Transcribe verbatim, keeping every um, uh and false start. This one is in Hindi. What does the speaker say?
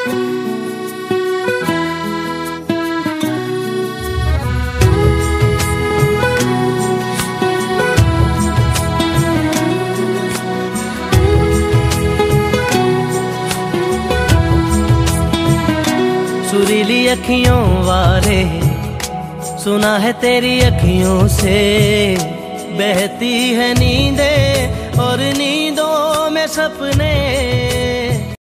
सुरीली अखियों वारे सुना है तेरी अखियों से बहती है नींदें और नींदों में सपने।